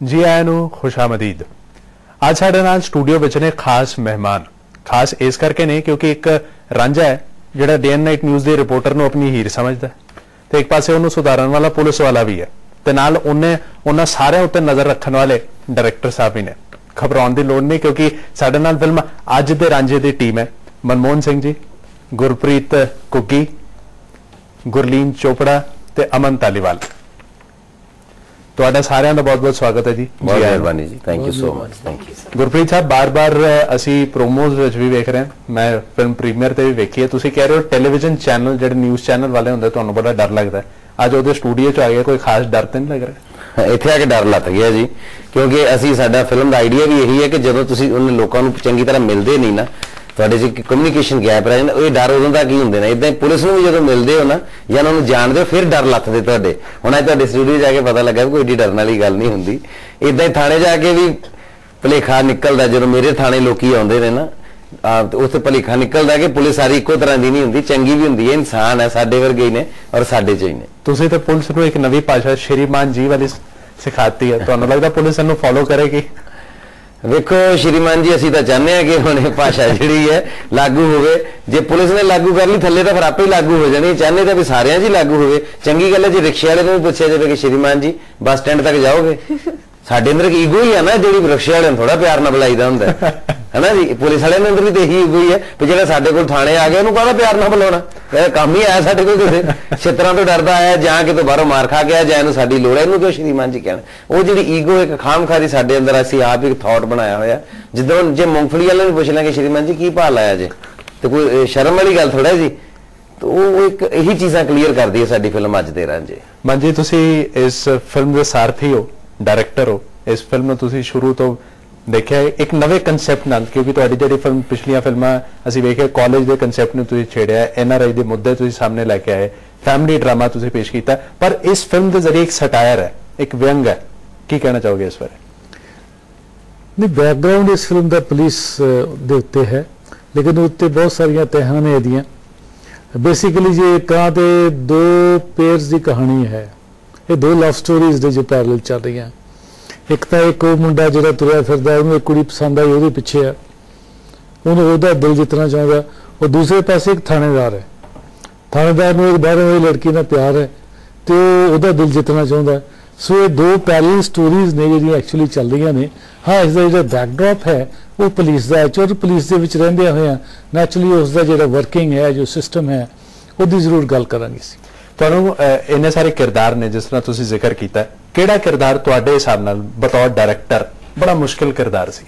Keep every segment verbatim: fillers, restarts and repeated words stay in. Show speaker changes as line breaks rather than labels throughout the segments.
जी आया नू खुशामदीद। आज साडे नाल स्टूडियो विच ने खास मेहमान। खास इस करके नहीं क्योंकि एक रांझा है जिहड़ा डे एंड नाइट न्यूज़ दे रिपोर्टर नू अपनी हीर समझदा ते एक पासे उन्होंने सुधारन वाला पुलिस वाला भी है ते नाल उन्हें उन्हां सारिਆਂ उत्ते नज़र रखण वाले डायरैक्टर साहब ही ने। घबराउण दी लोड़ नहीं क्योंकि साडे नाल फिल्म अज दे रांझे दी टीम है। मनमोहन सिंह जी, गुरप्रीत कुग्गी, गुरलीन चोपड़ा ते अमन तालीवाल। ਤੁਹਾਡਾ ਸਾਰਿਆਂ ਦਾ ਬਹੁਤ-ਬਹੁਤ ਸਵਾਗਤ ਹੈ ਜੀ।
ਬਹੁਤ ਮਿਹਰਬਾਨੀ ਜੀ, thank you so much. Thank you
Gurpreet Sahib, ਬਾਰ-ਬਾਰ ਅਸੀਂ ਪ੍ਰੋਮੋਜ਼ ਵਿੱਚ ਵੀ ਵੇਖ ਰਹੇ ਹਾਂ, ਮੈਂ ਫਿਲਮ ਪ੍ਰੀਮੀਅਰ ਤੇ ਵੀ ਵੇਖੀ ਹੈ, ਤੁਸੀਂ ਕਹਿ ਰਹੇ ਹੋ ਟੈਲੀਵਿਜ਼ਨ ਚੈਨਲ ਜਿਹੜੇ ਨਿਊਜ਼ ਚੈਨਲ ਵਾਲੇ ਹੁੰਦੇ ਤੁਹਾਨੂੰ ਬੜਾ ਡਰ ਲੱਗਦਾ ਹੈ। ਅੱਜ ਉਹਦੇ ਸਟੂਡੀਓ 'ਚ ਆ ਗਿਆ, ਕੋਈ ਖਾਸ ਡਰ ਤਾਂ ਨਹੀਂ ਲੱਗ ਰਿਹਾ?
ਇੱਥੇ ਆ ਕੇ ਡਰ ਲੱਗ ਗਿਆ ਜੀ, ਕਿਉਂਕਿ ਅਸੀਂ ਸਾਡਾ ਫਿਲਮ ਦਾ ਆਈਡੀਆ ਵੀ ਇਹੀ ਹੈ ਕਿ ਜਦੋਂ ਤੁਸੀਂ ਉਹਨਾਂ ਲੋਕਾਂ ਨੂੰ ਚੰਗੀ ਤਰ੍ਹਾਂ ਮਿਲਦੇ ਨਹੀਂ ਨਾ, ਤੁਹਾਡੇ 'ਚ ਕਮਿਊਨੀਕੇਸ਼ਨ ਗੈਪ ਰਹਿ ਜਾਂਦਾ। ਇਹ ਡਰ ਉਦੋਂ ਤੱਕ ਹੀ ਹੁੰਦੇ ਨੇ। ਇੱਦਾਂ ਹੀ ਪੁਲਿਸ ਨੂੰ ਵੀ ਜਦੋਂ ਮਿਲਦੇ ਹੋ ਨਾ ਜਾਂ ਉਹਨਾਂ ਨੂੰ ਜਾਣਦੇ ਹੋ ਫਿਰ ਡਰ ਲੱਥਦੇ ਤੁਹਾਡੇ। ਹੁਣ ਅੱਜ ਤੁਹਾਡੇ ਸਟੂਡੀਓ ਜਾ ਕੇ ਪਤਾ ਲੱਗਾ ਕੋਈ ਏਡੀ ਡਰਨ ਵਾਲੀ ਗੱਲ ਨਹੀਂ ਹੁੰਦੀ। ਇੱਦਾਂ ਹੀ ਥਾਣੇ ਜਾ ਕੇ ਵੀ ਭੁਲੇਖਾ ਨਿਕਲਦਾ, ਜਦੋਂ ਮੇਰੇ ਥਾਣੇ ਲੋਕੀ ਆਉਂਦੇ ਨੇ ਨਾ ਉੱਥੇ ਭੁਲੇਖਾ ਨਿਕਲਦਾ ਕਿ ਪੁਲਿਸ ਸਾਰੀ ਇੱਕੋ ਤਰ੍ਹਾਂ ਦੀ ਨਹੀਂ ਹੁੰਦੀ, ਚੰਗੀ ਵੀ ਹੁੰਦੀ ਹੈ, ਇਨਸਾਨ ਹੈ, ਸਾਡੇ ਵਰਗੇ ਹੀ ਨੇ ਔਰ ਸਾਡੇ 'ਚ ਹੀ ਨੇ।
ਤੁਸੀਂ ਤਾਂ ਪੁਲਿਸ ਨੂੰ ਇੱਕ ਨਵੀਂ ਭਾਸ਼ਾ ਸ਼੍ਰੀਮਾਨ ਜੀ ਵਾਲੀ ਸਿਖਾਤੀ ਹੈ, ਤੁਹਾਨੂੰ ਲੱਗਦਾ ਪੁਲਿਸ ਇਹਨੂੰ ਫੋਲੋ ਕਰੇਗੀ?
ਵੇਖੋ ਸ਼੍ਰੀਮਾਨ ਜੀ, ਅਸੀਂ ਤਾਂ ਚਾਹੁੰਦੇ ਹਾਂ ਕਿ ਹੁਣ ਇਹ ਭਾਸ਼ਾ ਜਿਹੜੀ ਹੈ ਲਾਗੂ ਹੋਵੇ। ਜੇ ਪੁਲਿਸ ਨੇ ਲਾਗੂ ਕਰ ਲਈ ਥੱਲੇ ਤਾਂ ਫਿਰ ਆਪੇ ਹੀ ਲਾਗੂ ਹੋ ਜਾਣੀ। ਚਾਹੁੰਦੇ ਤਾਂ ਵੀ ਸਾਰਿਆਂ 'ਚ ਹੀ ਲਾਗੂ ਹੋਵੇ। ਚੰਗੀ ਗੱਲ ਹੈ ਜੇ ਰਿਕਸ਼ੇ ਵਾਲੇ ਨੂੰ ਵੀ ਪੁੱਛਿਆ ਜਾਵੇ ਕਿ ਸ਼੍ਰੀਮਾਨ ਜੀ ਬੱਸ ਸਟੈਂਡ ਤੱਕ ਜਾਓਗੇ। ਸਾਡੇ ਅੰਦਰ ਇੱਕ ਈਗੋ ਹੀ ਹੈ ਨਾ, ਜਿਹੜੀ ਰਿਕਸ਼ੇ ਵਾਲਿਆਂ ਨੂੰ ਥੋੜਾ ਪਿਆਰ ਨਾਲ ਬੁਲਾਈਦਾ ਹੁੰਦਾ ਹੈ ਨਾ ਜੀ। ਪੁਲਿਸ ਵਾਲਿਆਂ ਦੇ ਅੰਦਰ ਵੀ ਤਾਂ ਇਹੀ ਈਗੋ ਹੀ ਹੈ ਵੀ ਜਿਹੜਾ ਸਾਡੇ ਕੋਲ ਥਾਣੇ ਆ ਗਿਆ ਉਹਨੂੰ ਕਾਹਦਾ ਪਿਆਰ ਨਾਲ ਬੁਲਾਉਣਾ। ਇਹ ਕੰਮ ਹੀ ਆਇਆ ਸਾਡੇ ਕੋਲ, ਕਿਸੇ ਛਿੱਤਰਾਂ ਤੋਂ ਡਰਦਾ ਆਇਆ ਜਾਂ ਕਿਤੋਂ ਬਾਹਰੋਂ ਮਾਰ ਖਾ ਕੇ ਆਇਆ ਜਾਂ ਇਹਨੂੰ ਸਾਡੀ ਲੋੜ ਹੈ, ਇਹਨੂੰ ਕਿਉਂ ਸ਼੍ਰੀਮਾਨ ਜੀ ਕਹਿਣਾ। ਉਹ ਜਿਹੜੀ ਈਗੋ ਇੱਕ ਖਾਮਖਾਰੀ ਸਾਡੇ ਅੰਦਰ ਅਸੀਂ ਆਪ ਇੱਕ ਥਾਟ ਬਣਾਇਆ ਹੋਇਆ। ਜਿੱਦਾਂ ਜੇ ਮੂੰਗਫਲੀ ਵਾਲੇ ਨੂੰ ਪੁੱਛ ਲਾਂਗੇ ਸ਼੍ਰੀਮਾਨ ਜੀ ਕੀ ਭਾਅ ਲਾਇਆ ਜੇ, ਤੇ ਕੋਈ ਸ਼ਰਮ ਵਾਲੀ ਗੱਲ ਥੋੜਾ ਜੀ। ਤੇ ਉਹ ਇੱਕ ਇਹੀ ਚੀਜ਼ਾਂ ਕਲੀਅਰ ਕਰਦੀ ਹੈ ਸਾਡੀ ਫਿਲਮ ਅੱਜ ਦੇ ਰਾਂਝੇ।
ਮਨ ਜੀ, ਤੁਸੀਂ ਇਸ ਫਿਲਮ ਦੇ ਸਾਰਥੀ ਹੋ, ਡਾਇਰੈਕਟਰ ਹੋ। ਇਸ ਫਿਲਮ ਨੂੰ ਤੁਸੀਂ ਸ਼ੁਰੂ ਤੋਂ ਦੇਖਿਆ ਇੱਕ ਨਵੇਂ ਕਨਸੈਪਟ ਨਾਲ, ਕਿਉਂਕਿ ਤੁਹਾਡੀ ਜਿਹੜੀ ਫਿਲਮ ਪਿਛਲੀਆਂ ਫਿਲਮਾਂ ਅਸੀਂ ਵੇਖਿਆ ਕਾਲਜ ਦੇ ਕਨਸੈਪਟ ਨੂੰ ਤੁਸੀਂ ਛੇੜਿਆ, ਐਨ ਆਰ ਆਈ ਦੇ ਮੁੱਦੇ ਤੁਸੀਂ ਸਾਹਮਣੇ ਲੈ ਕੇ ਆਏ, ਫੈਮਿਲੀ ਡਰਾਮਾ ਤੁਸੀਂ ਪੇਸ਼ ਕੀਤਾ, ਪਰ ਇਸ ਫਿਲਮ ਦੇ ਜ਼ਰੀਏ ਇੱਕ ਸਟਾਇਰ ਹੈ, ਇੱਕ ਵਿਅੰਗ ਹੈ। ਕੀ ਕਹਿਣਾ ਚਾਹੋਗੇ ਇਸ ਬਾਰੇ?
नहीं, बैकग्राउंड इस फिल्म का पुलिस दे उत्ते है, लेकिन उत्ते बहुत सारिया तहां ने एदियां। बेसिकली जे कहां ते दो पेयर्स की कहानी है, ये दो लव स्टोरीज ने जो पैरल चल रही हैं। एक तो एक मुंडा जो तुरया फिरदा, उन्हें एक कुड़ी पसंद आई, वो पिछे है, उन्हें उसका दिल जितना चाहता। और दूसरे पासे एक थानेदार है, थानेदार में एक बाहरों वाली लड़की का प्यार है तो उसका दिल जितना चाहता है। सो ये दो पैरल स्टोरीज ने जी एक्चुअली चल रही ने। हाँ, इसका जो बैकड्रॉप है वो पुलिस का है, और पुलिस के विच रहिंदे होए नैचुरली उसका जो वर्किंग है, जो सिस्टम है, उसकी जरूर गल करांगे।
ਤੁਹਾਨੂੰ ਇੰਨੇ ਸਾਰੇ ਕਿਰਦਾਰ ਨੇ ਜਿਸ ਤਰ੍ਹਾਂ ਤੁਸੀਂ ਜ਼ਿਕਰ ਕੀਤਾ, ਕਿਹੜਾ ਕਿਰਦਾਰ ਤੁਹਾਡੇ ਹਿਸਾਬ ਨਾਲ ਬਤੌਰ ਡਾਇਰੈਕਟਰ ਬੜਾ ਮੁਸ਼ਕਿਲ ਕਿਰਦਾਰ ਸੀ?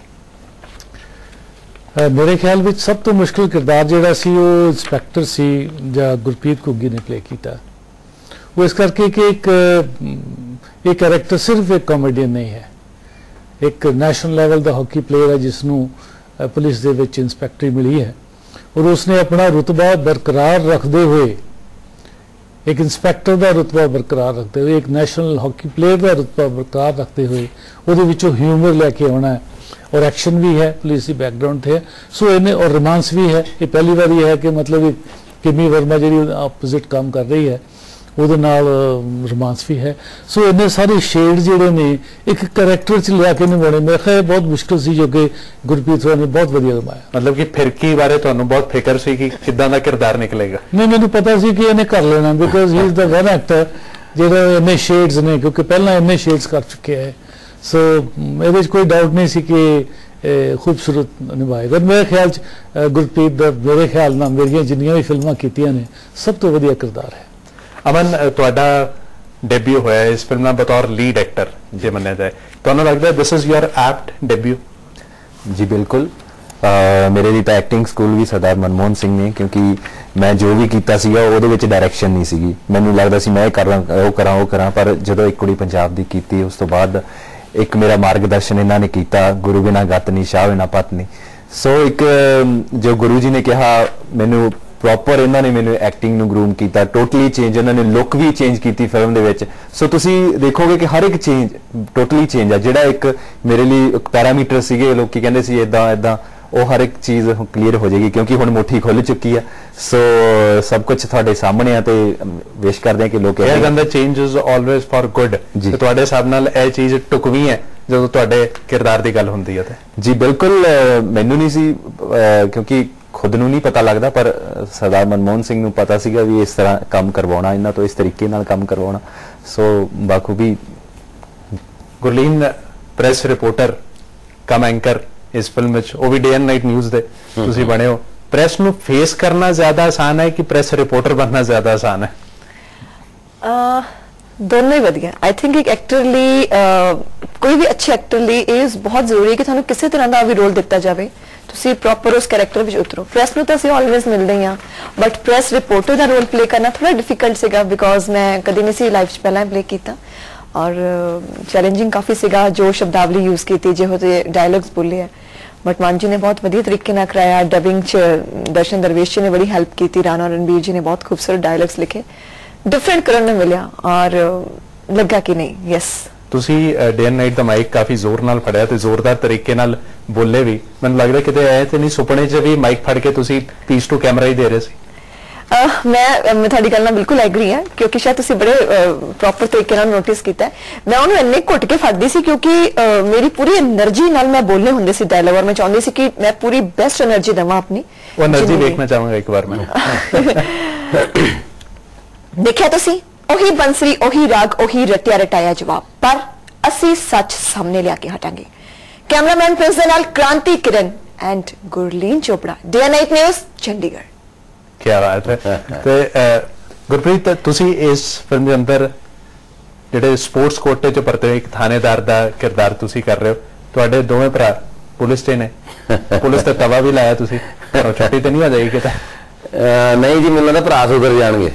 मेरे ख्याल में सब तो मुश्किल किरदार जिहड़ा सी वो इंस्पैक्टर सी जां गुरप्रीत कुग्गी ने प्ले किया। वो इस करके कि एक एक कैरेक्टर सिर्फ एक कॉमेडियन नहीं है, एक नैशनल लैवल का हॉकी प्लेयर है जिसनों पुलिस दे विच इंस्पैक्टरी मिली है, और उसने अपना रुतबा बरकरार रखते हुए, एक इंस्पैक्टर का रुतबा बरकरार रखते हुए, एक नैशनल हॉकी प्लेयर का रुतबा बरकरार रखते हुए वो विचों ह्यूमर लैके आना है, और एक्शन भी है, पुलिस की बैकग्राउंड थे। सो इन्हें और रोमांस भी है। ये पहली बार ये है कि मतलब किमी वर्मा जी अपोजिट काम कर रही है, ਉਹਦੇ ਨਾਲ रोमांस भी है। सो इन्ने सारे शेड ਜਿਹੜੇ ਨੇ ਇੱਕ ਕਰੈਕਟਰ ਚ ਲਿਆ ਕੇ ਨਿਭਾਉਣੇ ਮੇਰੇ ਖਿਆਲ ਬਹੁਤ ਮੁਸ਼ਕਿਲ ਸੀ, ਜੋ ਕਿ ਗੁਰਪ੍ਰੀਤ ਨੇ ਬਹੁਤ ਵਧੀਆ ਨਿਭਾਇਆ।
ਮਤਲਬ ਕਿ ਫਿਰਕੀ ਬਾਰੇ ਤੁਹਾਨੂੰ ਬਹੁਤ ਫਿਕਰ ਸੀ ਕਿ ਕਿੱਦਾਂ ਦਾ ਕਿਰਦਾਰ ਨਿਕਲੇਗਾ?
ਨਹੀਂ, ਮੈਨੂੰ ਪਤਾ ਸੀ ਕਿ ਇਹਨੇ ਕਰ ਲੈਣਾ, because he is the one actor ਜਿਹੜਾ ਇੰਨੇ ਸ਼ੇਡਸ ਨੇ, ਕਿਉਂਕਿ ਪਹਿਲਾਂ ਇੰਨੇ ਸ਼ੇਡਸ ਕਰ ਚੁੱਕੇ ਹੈ। ਸੋ ਇਹਦੇ ਵਿੱਚ ਕੋਈ ਡਾਊਟ ਨਹੀਂ ਸੀ ਕਿ खूबसूरत निभाएगा। मेरे ख्याल गुरप्रीत दा मेरे ख्याल नाल मेरियां जिन्नियां भी फिल्मां कीतियां ने सब तो वधिया किरदार है।
अमन, तुहाडा डेब्यू होया इस फिल्म में बतौर लीड एक्टर जे मन्निया जाए, तुहानूं लगदा this is your apt debut?
जी बिल्कुल। आ, मेरे लिए तो एक्टिंग स्कूल भी सरदार मनमोहन सिंह ने, क्योंकि मैं जो भी कीता सीगा ਉਹਦੇ ਵਿੱਚ डायरैक्शन नहीं सीगी। मैनूं लगदा सी मैं करा ਉਹ ਕਰਾਂ ਉਹ ਕਰਾਂ, पर ਜਦੋਂ ਇੱਕ ਕੁੜੀ ਪੰਜਾਬ ਦੀ ਕੀਤੀ ਉਸ ਤੋਂ ਬਾਅਦ एक मेरा मार्गदर्शन इन्हों ने किया, गुरु बिना गत नहीं, शाह बिना पत नहीं। सो एक जो गुरु जी ने कहा, मैनू प्रॉपर इन्होंने मैनू एक्टिंग नू ग्रूम किया, टोटली चेंज, इन्होंने लुक भी चेंज की फिल्म दे विच। सो तुसी देखोगे कि हर एक चेंज टोटली चेंज है। जिहड़ा एक मेरे लिए पैरामीटर सीगे लोग कहंदे सी इदां इदां, वो हर एक चीज़ क्लीयर हो जाएगी, क्योंकि हुण मुट्ठी खुल चुकी है। सो सब कुछ तुहाडे सामने है, तो विश करते हैं कि लोग
change is always for good जी। तुहाडे हिसाब नाल यह चीज़ टुकवी है ਜਦੋਂ ਤੁਹਾਡੇ ਕਿਰਦਾਰ ਦੀ ਗੱਲ ਹੁੰਦੀ ਹੈ ਤੇ?
ਜੀ ਬਿਲਕੁਲ, ਮੈਨੂੰ ਨਹੀਂ ਸੀ, ਕਿਉਂਕਿ ਖੁਦ ਨੂੰ ਨਹੀਂ ਪਤਾ ਲੱਗਦਾ, ਪਰ ਸਰਦਾਰ ਮਨਮੋਹਨ ਸਿੰਘ ਨੂੰ ਪਤਾ ਸੀਗਾ ਵੀ ਇਸ ਤਰ੍ਹਾਂ ਕੰਮ ਕਰਵਾਉਣਾ, ਇਹਨਾਂ ਤੋਂ ਇਸ ਤਰੀਕੇ ਨਾਲ ਕੰਮ ਕਰਵਾਉਣਾ। ਸੋ ਬਾਖੂਬੀ
Gurleen press reporter cum anchor ਇਸ ਫਿਲਮ ਵਿੱਚ, ਉਹ ਵੀ ਡੇ ਐਂਡ ਨਾਈਟ ਨਿਊਜ਼ ਦੇ ਤੁਸੀਂ ਬਣੇ ਹੋ। ਪ੍ਰੈਸ ਨੂੰ ਫੇਸ ਕਰਨਾ ਜ਼ਿਆਦਾ ਆਸਾਨ ਹੈ ਕਿ ਪ੍ਰੈਸ ਰਿਪੋਰਟਰ ਬਣਨਾ ਜ਼ਿਆਦਾ ਆਸਾਨ ਹੈ?
ਦੋਨੋਂ ਹੀ ਵਧੀਆ। ਆਈ ਥਿੰਕ ਇੱਕ ਐਕਟਰ ਲਈ, ਕੋਈ ਵੀ ਅੱਛੇ ਐਕਟਰ ਲਈ ਇਹ ਬਹੁਤ ਜ਼ਰੂਰੀ ਹੈ ਕਿ ਤੁਹਾਨੂੰ ਕਿਸੇ ਤਰ੍ਹਾਂ ਦਾ ਵੀ ਰੋਲ ਦਿੱਤਾ ਜਾਵੇ, ਤੁਸੀਂ ਪ੍ਰੋਪਰ ਉਸ ਕੈਰੈਕਟਰ ਵਿੱਚ ਉਤਰੋ। ਪ੍ਰੈਸ ਨੂੰ ਤਾਂ ਅਸੀਂ ਆਲਵੇਜ਼ ਮਿਲਦੇ ਹੀ ਹਾਂ, ਬਟ ਪ੍ਰੈਸ ਰਿਪੋਰਟਰ ਦਾ ਰੋਲ ਪਲੇ ਕਰਨਾ ਥੋੜਾ ਡਿਫਿਕਲਟ ਸੀਗਾ, ਬਿਕੋਜ਼ ਮੈਂ ਕਦੀ ਨਹੀਂ ਸੀ ਲਾਈਫ 'ਚ ਪਹਿਲਾਂ ਪਲੇ ਕੀਤਾ, ਔਰ ਚੈਲੰਜਿੰਗ ਕਾਫੀ ਸੀਗਾ। ਜੋ ਸ਼ਬਦਾਵਲੀ ਯੂਜ਼ ਕੀਤੀ, ਜਿਹੋ ਜਿਹੇ ਡਾਇਲੌਗਸ ਬੋਲੇ ਹੈ, ਬਟ ਮਾਨ ਜੀ ਨੇ ਬਹੁਤ ਵਧੀਆ ਤਰੀਕੇ ਨਾਲ ਕਰਾਇਆ। ਡਬਿੰਗ 'ਚ ਦਰਸ਼ਨ ਦਰਵੇਸ਼ ਜੀ ਨੇ ਬੜੀ ਹੈਲਪ ਕੀਤੀ, ਰਾਣਾ ਰਣਬੀਰ ਜੀ ਨੇ ਬਹੁਤ ਖੂਬਸੂਰਤ ਡਾਇਲੌਗਸ ਲਿਖੇ, ਡਿਫਰੈਂਟ ਕਰਨ ਨੂੰ ਮਿਲਿਆ, ਔਰ ਲੱਗਾ ਕਿ ਨਹੀਂ ਯੈਸ। ਤੁਸੀਂ
ਡੇ ਐਂਡ ਨਾਈਟ ਦਾ ਮਾਈਕ ਕਾਫੀ ਜ਼ੋਰ ਨਾਲ ਫੜਿਆ ਤੇ ਜ਼ੋਰਦਾਰ ਤਰੀਕੇ ਨਾਲ ਬੋਲੇ ਵੀ, ਮੈਨੂੰ ਲੱਗਦਾ ਕਿਤੇ ਐ ਤੇ ਨਹੀਂ ਸੁਪਨੇ 'ਚ ਵੀ ਮਾਈਕ ਫੜ ਕੇ ਤੁਸੀਂ ਪੀਸ ਟੂ ਕੈਮਰਾ ਹੀ ਦੇ ਰਹੇ ਸੀ?
ਮੈਂ ਮੈਂ ਤੁਹਾਡੀ ਗੱਲ ਨਾਲ ਬਿਲਕੁਲ ਐਗਰੀ ਹਾਂ, ਕਿਉਂਕਿ ਸ਼ਾਇਦ ਤੁਸੀਂ ਬੜੇ ਪ੍ਰੋਪਰ ਤਰੀਕੇ ਨਾਲ ਨੋਟਿਸ ਕੀਤਾ। ਮੈਂ ਉਹਨੂੰ ਇੰਨੇ ਘੁੱਟ ਕੇ ਫੜਦੀ ਸੀ ਕਿਉਂਕਿ ਮੇਰੀ ਪੂਰੀ એનર્ਜੀ ਨਾਲ ਮੈਂ ਬੋਲਨੇ ਹੁੰਦੇ ਸੀ ਡਾਇਲੌਗ, ਔਰ ਮੈਂ ਚਾਹੁੰਦੀ ਸੀ ਕਿ ਮੈਂ ਪੂਰੀ ਬੈਸਟ એનર્ਜੀ ਦੇਵਾਂ ਆਪਣੀ।
ਉਹ એનર્ਜੀ ਦੇਖਣਾ ਚਾਹਾਂਗਾ ਇੱਕ ਵਾਰ ਮੈਂ।
ਦੇਖਿਆ ਤੁਸੀਂ, ਉਹੀ ਬੰਸਰੀ, ਉਹੀ ਰਾਗ, ਉਹੀ ਰਟਿਆ ਰਟਾਇਆ ਜਵਾਬ, ਪਰ ਅਸੀਂ ਸੱਚ ਸਾਹਮਣੇ ਲਿਆ ਕੇ ਹਟਾਂਗੇ। ਕੈਮਰਾਮੈਨ ਪ੍ਰਿੰਸ ਦੇ ਨਾਲ Kranti Kiran and Gurleen Chopra, day and night news Chandigarh.
ਕੀ ਬਾਤ ਹੈ। ਤੇ ਗੁਰਪ੍ਰੀਤ, ਤੁਸੀਂ ਇਸ ਫਿਲਮ ਦੇ ਅੰਦਰ ਜਿਹੜੇ ਸਪੋਰਟਸ ਕੋਟੇ 'ਚ ਪਰਤੇ ਹੋ, ਇੱਕ ਥਾਣੇਦਾਰ ਦਾ ਕਿਰਦਾਰ ਤੁਸੀਂ ਕਰ ਰਹੇ ਹੋ। ਤੁਹਾਡੇ ਦੋਵੇਂ ਭਰਾ ਪੁਲਿਸ 'ਚ ਨੇ, ਪੁਲਿਸ ਤੇ ਤਵਾ ਵੀ ਲਾਇਆ ਤੁਸੀਂ, ਛੁੱਟੀ ਤੇ ਨਹੀਂ ਆ ਜਾਏਗੀ ਕਿਤੇ?
ਨਹੀਂ ਜੀ, ਮੈਨੂੰ ਲੱਗਦਾ ਭਰਾ ਸੁਧਰ ਜਾਣਗੇ।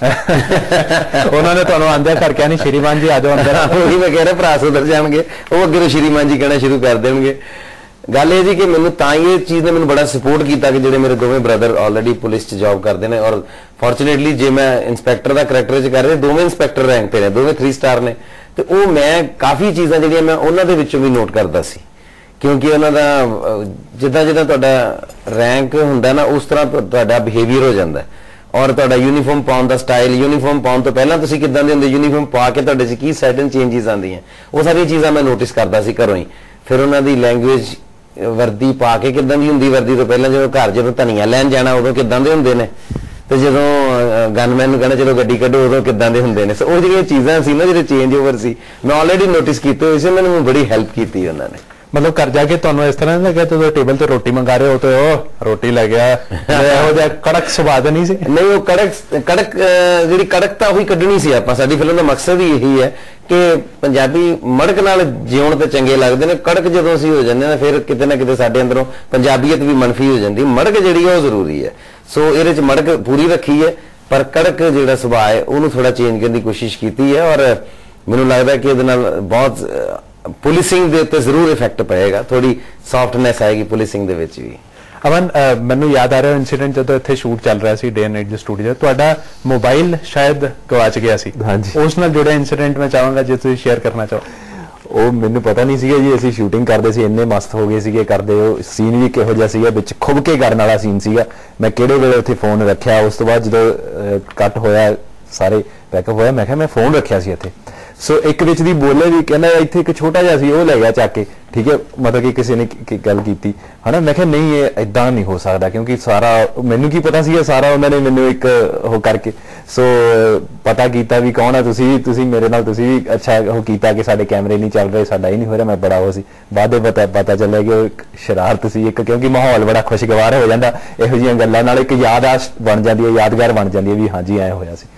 ਉਹਨਾਂ ਨੇ ਤੁਹਾਨੂੰ ਆਂਦਿਆਂ ਘਰ ਕਿਹਾ ਨਹੀਂ ਸ਼੍ਰੀਮਾਨ ਜੀ ਆ ਜਾਓ ਅੰਦਰ?
ਉਹੀ ਮੈਂ ਕਹਿ ਰਿਹਾ, ਭਰਾ ਸੁਧਰ ਜਾਣਗੇ, ਉਹ ਅੱਗੇ ਤੋਂ ਸ਼੍ਰੀਮਾਨ ਜੀ ਕਹਿਣਾ ਸ਼ੁਰੂ ਕਰ ਦੇਣਗੇ। ਗੱਲ ਇਹ ਜੀ ਕਿ ਮੈਨੂੰ ਤਾਂ ਹੀ ਇਹ ਚੀਜ਼ ਨੇ ਮੈਨੂੰ ਬੜਾ ਸਪੋਰਟ ਕੀਤਾ ਕਿ ਜਿਹੜੇ ਮੇਰੇ ਦੋਵੇਂ ਬ੍ਰਦਰ ਆਲਰੇਡੀ ਪੁਲਿਸ 'ਚ ਜੌਬ ਕਰਦੇ ਨੇ, ਔਰ ਫੋਰਚੂਨੇਟਲੀ ਜੇ ਮੈਂ ਇੰਸਪੈਕਟਰ ਦਾ ਕਰੈਕਟਰ 'ਚ ਕਰ ਰਿਹਾ, ਦੋਵੇਂ ਇੰਸਪੈਕਟਰ ਰੈਂਕ ਤੇ ਨੇ, ਦੋਵੇਂ ਥ੍ਰੀ ਸਟਾਰ ਨੇ, ਤੇ ਉਹ ਮੈਂ ਕਾਫੀ ਚੀਜ਼ਾਂ ਜਿਹੜੀਆਂ ਮੈਂ ਉਹਨਾਂ ਦੇ ਵਿੱਚੋਂ ਵੀ ਨੋਟ ਕਰਦਾ ਸੀ, ਕਿਉਂਕਿ ਉਹਨਾਂ ਦਾ ਜਿੱਦਾਂ ਜਿੱਦਾਂ ਤੁਹਾਡਾ ਰੈਂਕ ਹੁੰਦਾ ਨਾ, ਉਸ ਤਰ੍ਹਾਂ ਤੁਹਾਡਾ ਬਿਹੇਵੀਅਰ ਹੋ ਜਾਂਦਾ, ਔਰ ਤੁਹਾਡਾ ਯੂਨੀਫਾਰਮ ਪਾਉਣ ਦਾ ਸਟਾਈਲ, ਯੂਨੀਫਾਰਮ ਪਾਉਣ ਤੋਂ ਪਹਿਲਾਂ ਤੁਸੀਂ ਕਿੱਦਾਂ ਦੇ ਹੁੰਦੇ, ਯੂਨੀਫਾਰਮ ਪਾ ਕੇ ਤੁਹਾਡੇ 'ਚ ਕੀ ਸਡਨ ਚੇਂਜਸ ਆਉਂਦੀਆਂ, ਉਹ ਸਾਰੀਆਂ ਚੀਜ਼ਾਂ ਮੈਂ ਨੋਟਿਸ ਕਰਦਾ ਸੀ ਘਰੋਂ ਹੀ। ਫਿਰ ਉਹਨਾਂ ਦੀ ਲੈਂਗੁਏਜ, ਵਰਦੀ ਪਾ ਕੇ ਕਿੱਦਾਂ ਦੀ ਹੁੰਦੀ, ਵਰਦੀ ਤੋਂ ਪਹਿਲਾਂ ਜਦੋਂ ਘਰ ਜਦੋਂ ਧਨੀਆ ਲੈਣ ਜਾਣਾ ਉਦੋਂ ਕਿੱਦਾਂ ਦੇ ਹੁੰਦੇ ਨੇ, ਤੇ ਜਦੋਂ ਗਨਮੈਨ ਨੂੰ ਕਹਿਣਾ ਚਲੋ ਗੱਡੀ ਕੱਢੋ ਉਦੋਂ ਕਿੱਦਾਂ ਦੇ ਹੁੰਦੇ ਨੇ। ਸੋ ਉਹ ਜਿਹੜੀਆਂ ਚੀਜ਼ਾਂ ਸੀ ਨਾ, ਜਿਹੜੇ ਚੇਂਜ ਓਵਰ ਸੀ, ਮੈਂ ਆਲਰੇਡੀ ਨੋਟਿਸ ਕੀਤੇ ਹੋਏ ਸੀ, ਮੈਨੂੰ ਬੜੀ ਹੈਲਪ ਕੀਤੀ ਉਹਨਾਂ ਨੇ।
ਮਤਲਬ ਘਰ ਜਾ ਕੇ ਤੁਹਾਨੂੰ ਇਸ ਤਰ੍ਹਾਂ ਲੱਗਿਆ ਜਦੋਂ ਟੇਬਲ ਤੇ ਰੋਟੀ ਮੰਗਾ ਰਹੇ ਹੋ ਤੇ ਉਹ ਰੋਟੀ ਲੈ ਗਿਆ, ਇਹੋ ਜਿਹਾ ਕੜਕ ਸੁਭਾਅ ਨਹੀਂ ਸੀ?
ਨਹੀਂ, ਉਹ ਕੜਕ ਕੜਕ ਜਿਹੜੀ ਕੜਕਤਾ ਉਹੀ ਕੱਢਣੀ ਸੀ ਆਪਾਂ। ਸਾਡੀ ਫਿਲਮ ਦਾ ਮਕਸਦ ਹੀ ਇਹੀ ਹੈ ਕਿ ਪੰਜਾਬੀ ਮੜਕ ਨਾਲ ਜਿਉਣ ਤੇ ਚੰਗੇ ਲੱਗਦੇ ਨੇ, ਕੜਕ ਜਦੋਂ ਅਸੀਂ ਹੋ ਜਾਂਦੇ ਨੇ ਫਿਰ ਕਿਤੇ ਨਾ ਕਿਤੇ ਸਾਡੇ ਅੰਦਰੋਂ ਪੰਜਾਬੀਅਤ ਵੀ ਮਨਫੀ ਹੋ ਜਾਂਦੀ। ਮੜਕ ਜਿਹੜੀ ਹੈ ਉਹ ਜ਼ਰੂਰੀ ਹੈ, ਸੋ ਇਹਦੇ 'ਚ ਮੜਕ ਪੂਰੀ ਰੱਖੀ ਹੈ, ਪਰ ਕੜਕ ਜਿਹੜਾ ਸੁਭਾਅ ਹੈ ਉਹਨੂੰ ਥੋੜਾ ਚੇਂਜ ਕਰਨ ਦੀ ਕੋਸ਼ਿਸ਼ ਕੀਤੀ ਹੈ, ਔਰ ਮੈਨੂੰ ਲੱਗਦਾ ਕਿ ਇਹਦੇ ਨਾਲ ਬਹੁਤ ਪੁਲਿਸਿੰਗ ਦੇ ਉੱਤੇ ਜ਼ਰੂਰ ਇਫੈਕਟ ਪਏਗਾ, ਥੋੜੀ ਸੌਫਟਨੈਸ ਆਏਗੀ ਪੁਲਿਸਿੰਗ ਦੇ ਵਿੱਚ ਵੀ।
ਅਮਨ, ਮੈਨੂੰ ਯਾਦ ਆ ਰਿਹਾ ਇਨਸੀਡੈਂਟ ਜਦੋਂ ਇੱਥੇ ਸ਼ੂਟ ਚੱਲ ਰਿਹਾ ਸੀ ਡੇ ਐਂਡ ਨਾਈਟ ਦੇ ਸਟੂਡੀਓ, ਤੁਹਾਡਾ ਮੋਬਾਈਲ ਸ਼ਾਇਦ ਗਵਾਚ ਗਿਆ ਸੀ।
ਹਾਂਜੀ,
ਉਸ ਨਾਲ ਜੁੜਿਆ ਇਨਸੀਡੈਂਟ ਮੈਂ ਚਾਹਾਂਗਾ ਜੇ ਤੁਸੀਂ ਸ਼ੇਅਰ ਕਰਨਾ ਚਾਹੋ।
ਉਹ ਮੈਨੂੰ ਪਤਾ ਨਹੀਂ ਸੀਗਾ ਜੀ, ਅਸੀਂ ਸ਼ੂਟਿੰਗ ਕਰਦੇ ਸੀ, ਇੰਨੇ ਮਸਤ ਹੋ ਗਏ ਸੀਗੇ ਕਰਦੇ। ਉਹ ਸੀਨ ਵੀ ਕਿਹੋ ਜਿਹਾ ਸੀਗਾ, ਵਿੱਚ ਖੁੱਬ ਕੇ ਕਰਨ ਵਾਲਾ ਸੀਨ ਸੀਗਾ। ਮੈਂ ਕਿਹੜੇ ਵੇਲੇ ਉੱਥੇ ਫੋਨ ਰੱਖਿਆ, ਉਸ ਤੋਂ ਬਾਅਦ ਜਦੋਂ ਕੱਟ ਹੋਇਆ, ਸਾਰੇ ਪੈਕਅਪ ਹੋਇਆ, ਮੈਂ ਕਿਹਾ ਮੈਂ ਫੋਨ ਰੱਖਿਆ ਸੀ ਇੱਥੇ। ਸੋ ਇੱਕ ਵਿੱਚ ਦੀ ਬੋਲੇ ਵੀ ਕਹਿੰਦਾ ਇੱਥੇ ਇੱਕ ਛੋਟਾ ਜਿਹਾ ਸੀ, ਉਹ ਲੈ ਗਿਆ ਚੱਕ ਕੇ, ਠੀਕ ਹੈ, ਮਤਲਬ ਕਿ ਕਿਸੇ ਨੇ ਗੱਲ ਕੀਤੀ ਹਨਾ। ਮੈਂ ਕਿਹਾ ਨਹੀਂ, ਇਹ ਏਦਾਂ ਨਹੀਂ ਹੋ ਸਕਦਾ, ਕਿਉਂਕਿ ਸਾਰਾ ਮੈਨੂੰ ਕੀ ਪਤਾ ਸੀਗਾ, ਸਾਰਾ ਉਹਨਾਂ ਨੇ ਮੈਨੂੰ ਇੱਕ ਉਹ ਕਰਕੇ ਸੋ ਪਤਾ ਕੀਤਾ ਵੀ ਕੌਣ ਆ ਤੁਸੀਂ, ਤੁਸੀਂ ਮੇਰੇ ਨਾਲ ਤੁਸੀਂ ਵੀ ਅੱਛਾ ਉਹ ਕੀਤਾ ਕਿ ਸਾਡੇ ਕੈਮਰੇ ਨਹੀਂ ਚੱਲ ਰਹੇ, ਸਾਡਾ ਹੀ ਨਹੀਂ ਹੋ ਰਿਹਾ। ਮੈਂ ਬੜਾ ਉਹ ਸੀ, ਬਾਅਦ ਦੇ ਪਤਾ ਪਤਾ ਚੱਲਿਆ ਕਿ ਉਹ ਇੱਕ ਸ਼ਰਾਰਤ ਸੀ ਇੱਕ, ਕਿਉਂਕਿ ਮਾਹੌਲ ਬੜਾ ਖੁਸ਼ਗਵਾਰ ਹੋ ਜਾਂਦਾ ਇਹੋ ਜਿਹੀਆਂ ਗੱਲਾਂ ਨਾਲ, ਇੱਕ ਯਾਦਾਸ਼ਤ ਬਣ ਜਾਂਦੀ ਹੈ, ਯਾਦਗਾਰ ਬਣ ਜਾਂਦੀ ਹੈ ਵੀ ਹਾਂਜੀ ਐ ਹੋਇਆ ਸੀ।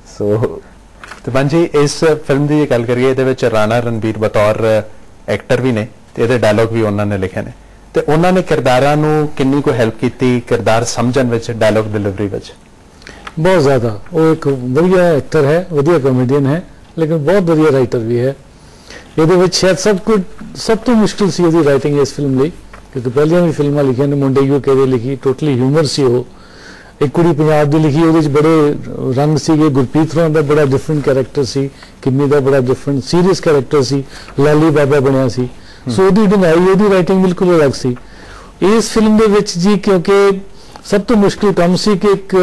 ਸੋ ਤੇ ਬੰਜੀ, ਇਸ ਫਿਲਮ ਦੀ ਗੱਲ ਕਰੀਏ, ਇਹਦੇ ਵਿੱਚ ਰਾਣਾ ਰਣਬੀਰ ਬਤੌਰ ਐਕਟਰ ਵੀ ਨੇ ਤੇ ਇਹਦੇ ਡਾਇਲੌਗ ਵੀ ਉਹਨਾਂ ਨੇ ਲਿਖੇ ਨੇ, ਤੇ ਉਹਨਾਂ ਨੇ ਕਿਰਦਾਰਾਂ ਨੂੰ ਕਿੰਨੀ ਕੁ ਹੈਲਪ ਕੀਤੀ ਕਿਰਦਾਰ ਸਮਝਣ ਵਿੱਚ, ਡਾਇਲੌਗ ਡਿਲੀਵਰੀ ਵਿੱਚ?
ਬਹੁਤ ਜ਼ਿਆਦਾ। ਉਹ ਇੱਕ ਵਧੀਆ ਐਕਟਰ ਹੈ, ਵਧੀਆ ਕਾਮੇਡੀਅਨ ਹੈ, ਲੇਕਿਨ ਬਹੁਤ ਵਧੀਆ ਰਾਈਟਰ ਵੀ ਹੈ। ਇਹਦੇ ਵਿੱਚ ਸ਼ਾਇਦ ਸਭ ਕੁਝ ਸਭ ਤੋਂ ਮੁਸ਼ਕਿਲ ਸੀ ਉਹਦੀ ਰਾਈਟਿੰਗ ਇਸ ਫਿਲਮ ਲਈ, ਕਿਉਂਕਿ ਪਹਿਲੀਆਂ ਵੀ ਫਿਲਮਾਂ ਲਿਖੀਆਂ ਨੇ, ਮੁੰਡੇ ਯੂ ਕੇ ਲਿਖੀ, ਟੋਟਲੀ ਹਿਊਮਰ ਸੀ ਉਹ। ਇੱਕ ਕੁੜੀ ਪੰਜਾਬ ਦੀ ਲਿਖੀ, ਉਹਦੇ 'ਚ ਬੜੇ ਰੰਗ ਸੀਗੇ। ਗੁਰਪ੍ਰੀਤ ਹੋਰਾਂ ਦਾ ਬੜਾ ਡਿਫਰੈਂਟ ਕੈਰੈਕਟਰ ਸੀ, ਕਿੰਨੀ ਦਾ ਬੜਾ ਡਿਫਰੈਂਟ ਸੀਰੀਅਸ ਕੈਰੈਕਟਰ ਸੀ, ਲਾਲੀ ਬਾਬਾ ਬਣਿਆ ਸੀ। ਸੋ ਉਹਦੀ ਡਿਨਾਈ, ਉਹਦੀ ਰਾਈਟਿੰਗ ਬਿਲਕੁਲ ਅਲੱਗ ਸੀ। ਇਸ ਫਿਲਮ ਦੇ ਵਿੱਚ ਜੀ, ਕਿਉਂਕਿ ਸਭ ਤੋਂ ਮੁਸ਼ਕਿਲ ਕੰਮ ਸੀ ਕਿ ਇੱਕ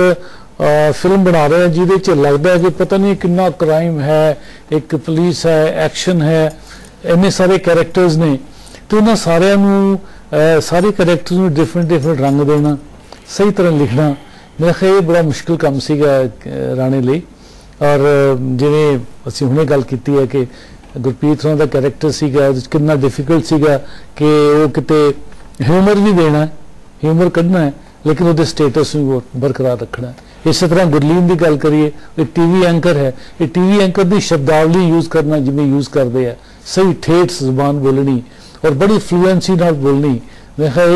ਫਿਲਮ ਬਣਾ ਰਹੇ ਜਿਹਦੇ 'ਚ ਲੱਗਦਾ ਹੈ ਕਿ ਪਤਾ ਨਹੀਂ ਕਿੰਨਾ ਕ੍ਰਾਈਮ ਹੈ, ਇੱਕ ਪੁਲਿਸ ਹੈ, ਐਕਸ਼ਨ ਹੈ, ਇੰਨੇ ਸਾਰੇ ਕੈਰੈਕਟਰਸ ਨੇ ਤੇ ਉਹਨਾਂ ਸਾਰਿਆਂ ਨੂੰ ਅਹ, ਸਾਰੇ ਕੈਰੈਕਟਰਸ ਨੂੰ ਡਿਫਰੈਂਟ ਡਿਫਰੈਂਟ ਰੰਗ ਦੇਣਾ, ਸਹੀ ਤਰ੍ਹਾਂ ਲਿਖਣਾ, ਮੇਰੇ ਖਿਆਲ ਇਹ ਬੜਾ ਮੁਸ਼ਕਿਲ ਕੰਮ ਸੀਗਾ ਅਹ, ਰਾਣੇ ਲਈ। ਔਰ ਜਿਵੇਂ ਅਸੀਂ ਹੁਣੇ ਗੱਲ ਕੀਤੀ ਹੈ ਕਿ ਗੁਰਪ੍ਰੀਤ ਹੋਰਾਂ ਦਾ ਕੈਰੈਕਟਰ ਸੀਗਾ, ਉਹਦੇ 'ਚ ਕਿੰਨਾ ਡਿਫਿਕਲਟ ਸੀਗਾ ਕਿ ਉਹ ਕਿਤੇ ਹਿਊਮਰ ਵੀ ਦੇਣਾ ਹੈ, ਹਿਊਮਰ ਕੱਢਣਾ ਹੈ, ਲੇਕਿਨ ਉਹਦੇ ਸਟੇਟਸ ਨੂੰ ਬਰਕਰਾਰ ਰੱਖਣਾ ਹੈ। ਇਸੇ ਤਰ੍ਹਾਂ ਗੁਰਲੀਨ ਦੀ ਗੱਲ ਕਰੀਏ, ਇਹ ਟੀਵੀ ਐਂਕਰ ਹੈ, ਇਹ ਟੀਵੀ ਐਂਕਰ ਦੀ ਸ਼ਬਦਾਵਲੀ ਯੂਜ਼ ਕਰਨਾ ਜਿਵੇਂ ਯੂਜ਼ ਕਰਦੇ ਆ, ਸਹੀ ਠੇਠ ਜ਼ੁਬਾਨ ਬੋਲਣੀ ਔਰ ਬੜੀ ਫਲੂਐਂਸੀ ਨਾਲ ਬੋਲਣੀ। ਮੈਂ ਕਿਹਾ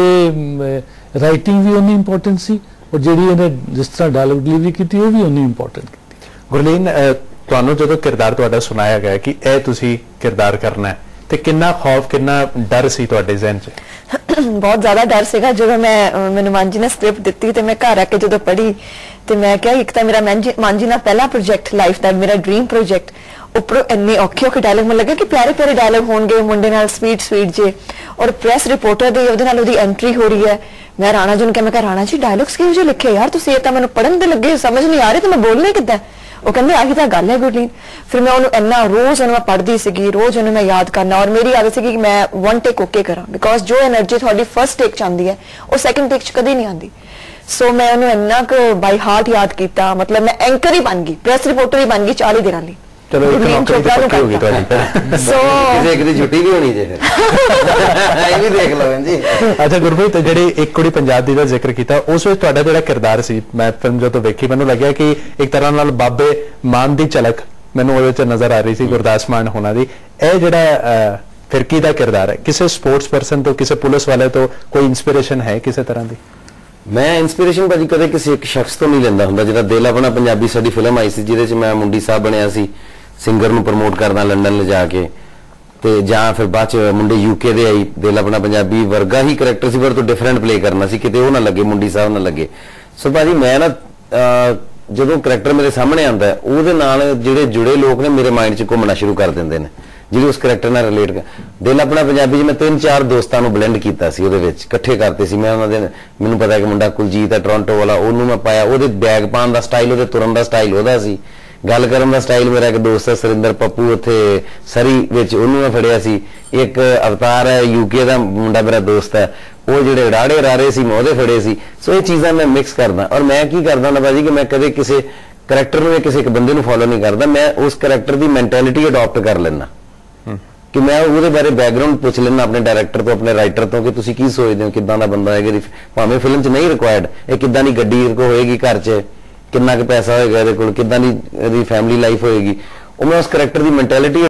ਇਹ ਰਾਈਟਿੰਗ ਵੀ ਉਨੀ ਇੰਪੋਰਟੈਂਟ ਸੀ ਔਰ ਜਿਹੜੀ ਇਹਨੇ ਜਿਸ ਤਰ੍ਹਾਂ ਡਾਇਲੌਗ ਡਿਲੀਵਰੀ ਕੀਤੀ ਉਹ ਵੀ ਉਨੀ ਇੰਪੋਰਟੈਂਟ ਕੀਤੀ।
ਗੁਰਲੀਨ, ਤੁਹਾਨੂੰ ਜਦੋਂ ਕਿਰਦਾਰ ਤੁਹਾਡਾ ਸੁਣਾਇਆ ਗਿਆ ਕਿ ਇਹ ਤੁਸੀਂ ਕਿਰਦਾਰ ਕਰਨਾ ਹੈ ਤੇ ਕਿੰਨਾ ਖੌਫ ਕਿੰਨਾ ਡਰ ਸੀ ਤੁਹਾਡੇ ਜ਼ਿਹਨ 'ਚ?
ਬਹੁਤ ਜ਼ਿਆਦਾ ਡਰ ਸੀਗਾ ਜਦੋਂ ਮੈਂ ਮੈਨੂੰ ਮਾਨ ਜੀ ਨੇ ਸਕ੍ਰਿਪਟ ਦਿੱਤੀ ਤੇ ਮੈਂ ਘਰ ਆ ਕੇ ਜਦੋਂ ਪੜ੍ਹੀ ਤੇ ਮੈਂ ਕਿਹਾ ਇੱਕ ਤਾਂ ਮੇਰਾ ਮਾਨ ਜੀ ਨਾਲ ਪਹਿਲਾ ਪ੍ਰੋਜੈਕਟ ਲਾਈਫ ਦਾ ਮੇਰਾ ਡ੍ਰੀਮ ਪ੍ਰੋਜੈਕਟ, ਉੱਪਰੋਂ ਇੰਨੇ ਔਖੇ ਔਖੇ ਡਾਇਲੌਗ ਮੈਨੂੰ ਲੱਗਾ ਕਿ ਪਿਆਰੇ ਪਿਆਰੇ ਡਾਇਲੌਗ ਹੋਣਗੇ ਮੁੰਡੇ ਨਾਲ ਸਵੀਟ ਸਵੀਟ ਜੇ, ਔਰ ਪ੍ਰੈਸ ਰਿਪੋਰਟਰ ਦੇ ਉਹਦੇ ਨਾਲ ਉਹਦੀ ਐਂਟਰੀ ਹੋ ਰਹੀ ਹੈ। ਮੈਂ ਰਾਣਾ ਜੀ ਨੂੰ ਕਿਹਾ, ਮੈਂ ਕਿਹਾ ਰਾਣਾ ਜੀ ਡਾਇਲੌਗਸ ਕਿਹੋ ਜਿਹੇ ਲਿਖੇ ਯਾਰ ਤੁਸੀਂ, ਇਹ ਤਾਂ ਮੈਨੂੰ ਪੜ੍ਹਨ ਦੇ ਲੱਗੇ ਸਮਝ ਨਹੀਂ ਆ ਰਹੀ ਤੇ ਮੈਂ ਬੋਲਣਾ ਕਿੱਦਾਂ? ਉਹ ਕਹਿੰਦੇ ਆਹੀ ਤਾਂ ਗੱਲ ਹੈ ਗੁਰਲੀਨ। ਫਿਰ ਮੈਂ ਉਹਨੂੰ ਇੰਨਾ ਰੋਜ਼ ਉਹਨੂੰ ਮੈਂ ਪੜ੍ਹਦੀ ਸੀਗੀ, ਰੋਜ਼ ਉਹਨੂੰ ਮੈਂ ਯਾਦ ਕਰਨਾ, ਔਰ ਮੇਰੀ ਆਦਤ ਸੀਗੀ ਕਿ ਮੈਂ ਵਨ ਟੇਕ ਓਕੇ ਕਰਾਂ, ਬਿਕੋਜ਼ ਜੋ એનર્ਜੀ ਤੁਹਾਡੀ ਫਰਸਟ ਟੇਕ 'ਚ ਆਉਂਦੀ ਹੈ ਉਹ ਸੈਕੰਡ ਟੇਕ 'ਚ ਕਦੇ ਨਹੀਂ ਆਉਂਦੀ। ਸੋ ਮੈਂ ਉਹਨੂੰ ਇੰਨਾ ਕੁ ਬਾਈ ਹਾਰਟ ਯਾਦ ਕੀਤਾ, ਮਤਲਬ ਮੈਂ ਐਂਕਰ ਹੀ ਬਣ ਗਈ, ਪ੍ਰੈਸ ਰਿਪੋਰਟਰ ਹੀ ਬਣ ਗਈ ਚਾਲੀ ਦਿਨਾਂ ਲਈ।
ਚਲੋ ਇੱਕ ਨੌਕਰੀ ਤਾਂ ਪੱਕੀ ਹੋ ਗਈ ਤੁਹਾਡੀ।
ਸੋ
ਕਿਸੇ ਇੱਕ ਦੀ ਛੁੱਟੀ ਵੀ ਹੋਣੀ ਜੇ ਫਿਰ ਇਹ ਵੀ ਦੇਖ ਲਓ ਜੀ।
ਅੱਛਾ ਗੁਰਪ੍ਰੀਤ, ਜਿਹੜੀ ਇੱਕ ਕੁੜੀ ਪੰਜਾਬ ਦੀ ਦਾ ਜ਼ਿਕਰ ਕੀਤਾ, ਉਸ ਵਿੱਚ ਤੁਹਾਡਾ ਜਿਹੜਾ ਕਿਰਦਾਰ ਸੀ, ਮੈਂ ਫਿਲਮ ਜਦੋਂ ਵੇਖੀ ਮੈਨੂੰ ਲੱਗਿਆ ਕਿ ਇੱਕ ਤਰ੍ਹਾਂ ਨਾਲ ਬਾਬੇ ਮਾਨ ਦੀ ਝਲਕ ਮੈਨੂੰ ਉਹਦੇ 'ਚ ਨਜ਼ਰ ਆ ਰਹੀ ਸੀ, ਗੁਰਦਾਸ ਮਾਨ ਹੋਣਾ ਦੀ। ਇਹ ਜਿਹੜਾ ਫਿਰਕੀ ਦਾ ਕਿਰਦਾਰ ਹੈ, ਕਿਸੇ ਸਪੋਰਟਸ ਪਰਸਨ ਤੋਂ, ਕਿਸੇ ਪੁਲਿਸ ਵਾਲੇ ਤੋਂ ਕੋਈ ਇਨਸਪੀਰੇਸ਼ਨ ਹੈ ਕਿਸੇ ਤਰ੍ਹਾਂ ਦੀ?
ਮੈਂ ਇਨਸਪੀਰੇਸ਼ਨ ਭਾਜੀ ਕਦੇ ਕਿਸੇ ਇੱਕ ਸ਼ਖਸ ਤੋਂ ਨਹੀਂ ਲੈਂਦਾ ਹੁੰਦਾ। ਜਿਹੜਾ ਦਿਲ ਆਪਣਾ ਪੰਜਾਬੀ ਸਾਡੀ ਫਿਲਮ ਆਈ ਸੀ ਜਿਹਦੇ 'ਚ ਮੈਂ ਮੁੰਡੀ ਸਾਹਿਬ ਬਣਿਆ ਸੀ, ਸਿੰਗਰ ਨੂੰ ਪ੍ਰਮੋਟ ਕਰਦਾ ਲੰਡਨ ਲਿਜਾ ਕੇ, ਤੇ ਜਾਂ ਫਿਰ ਬਾਅਦ 'ਚ ਮੁੰਡੇ ਯੂਕੇ ਦੇ ਆਈ, ਦਿਲ ਆਪਣਾ ਪੰਜਾਬੀ ਵਰਗਾ ਹੀ ਕਰੈਕਟਰ ਸੀ ਪਰ ਤੋਂ ਡਿਫਰੈਂਟ ਪਲੇ ਕਰਨਾ ਸੀ, ਕਿਤੇ ਉਹ ਨਾ ਲੱਗੇ ਮੁੰਡੀ ਸਾਹਿਬ ਨਾ ਲੱਗੇ। ਸੋ ਭਾਜੀ ਮੈਂ ਨਾ ਜਦੋਂ ਕਰੈਕਟਰ ਮੇਰੇ ਸਾਹਮਣੇ ਆਉਂਦਾ ਉਹਦੇ ਨਾਲ ਜਿਹੜੇ ਜੁੜੇ ਲੋਕ ਨੇ ਮੇਰੇ ਮਾਈਂਡ 'ਚ ਘੁੰਮਣਾ ਸ਼ੁਰੂ ਕਰ ਦਿੰਦੇ ਨੇ, ਜਿਹੜੇ ਉਸ ਕਰੈਕਟਰ ਨਾਲ ਰਿਲੇਟ ਕਰ। ਦਿਲ ਆਪਣਾ ਪੰਜਾਬੀ 'ਚ ਮੈਂ ਤਿੰਨ ਚਾਰ ਦੋਸਤਾਂ ਨੂੰ ਬਲੈਂਡ ਕੀਤਾ ਸੀ, ਉਹਦੇ ਵਿੱਚ ਇਕੱਠੇ ਕਰਤੇ ਸੀ ਮੈਂ ਉਹਨਾਂ ਦੇ। ਮੈਨੂੰ ਪਤਾ ਕਿ ਮੁੰਡਾ ਕੁਲਜੀਤ ਹੈ ਟੋਰਾਂਟੋ ਵਾਲਾ, ਉਹਨੂੰ ਮੈਂ ਪਾਇਆ, ਉਹਦੇ ਬੈਗ ਪਾਉਣ ਦਾ ਸਟਾਈਲ, ਉਹਦੇ ਤੁਰਨ ਦਾ ਸਟਾਈਲ ਉਹਦਾ ਸੀ, ਗੱਲ ਕਰਨ ਦਾ ਸਟਾਈਲ ਮੇਰਾ ਇੱਕ ਦੋਸਤ ਹੈ ਸੁਰਿੰਦਰ ਪੱਪੂ ਉੱਥੇ ਸਰੀ ਵਿੱਚ, ਉਹਨੂੰ ਮੈਂ ਫੜਿਆ ਸੀ। ਇੱਕ ਅਵਤਾਰ ਹੈ ਯੂਕੇ ਦਾ ਮੁੰਡਾ ਮੇਰਾ ਦੋਸਤ ਹੈ, ਉਹ ਜਿਹੜੇ ਰਾੜੇ ਰਾਰੇ ਸੀ ਮੈਂ ਉਹਦੇ ਫੜੇ ਸੀ। ਸੋ ਇਹ ਚੀਜ਼ਾਂ ਮੈਂ ਮਿਕਸ ਕਰਦਾ। ਔਰ ਮੈਂ ਕੀ ਕਰਦਾ ਹੁੰਦਾ ਭਾਜੀ ਕਿ ਮੈਂ ਕਦੇ ਕਿਸੇ ਕਰੈਕਟਰ ਨੂੰ ਜਾਂ ਕਿਸੇ ਇੱਕ ਬੰਦੇ ਨੂੰ ਫੋਲੋ ਨਹੀਂ ਕਰਦਾ, ਮੈਂ ਉਸ ਕਰੈਕਟਰ ਦੀ ਮੈਂਟੈਲਿਟੀ ਅਡਾਪਟ ਕਰ ਲੈਂਦਾ ਕਿ ਮੈਂ ਉਹਦੇ ਬਾਰੇ ਬੈਕਗ੍ਰਾਉਂਡ ਪੁੱਛ ਲੈਂਦਾ ਆਪਣੇ ਡਾਇਰੈਕਟਰ ਤੋਂ, ਆਪਣੇ ਰਾਈਟਰ ਤੋਂ, ਕਿ ਤੁਸੀਂ ਕੀ ਸੋਚਦੇ ਹੋ, ਕਿੱਦਾਂ ਦਾ ਬੰਦਾ ਹੈ, ਭਾਵੇਂ ਫਿਲਮ 'ਚ ਨਹੀਂ ਰਿਕੁਆਇਰਡ, ਇਹ ਕਿੱਦਾਂ ਦੀ ਗੱਡੀ ਕੋ ਹੋਏਗੀ ਘਰ 'ਚ, ਕਿੰਨਾ ਕੁ ਪੈਸਾ ਹੋਏਗਾ ਇਹਦੇ ਕੋਲ, ਕਿੱਦਾਂ ਦੀ ਇਹਦੀ ਫੈਮਿਲੀ ਲਾਈਫ ਹੋਏਗੀ, ਉਹ ਮੈਂ ਉਸ ਕਰੈਕਟਰ ਦੀ ਮੈਂਟੈਲਿਟੀ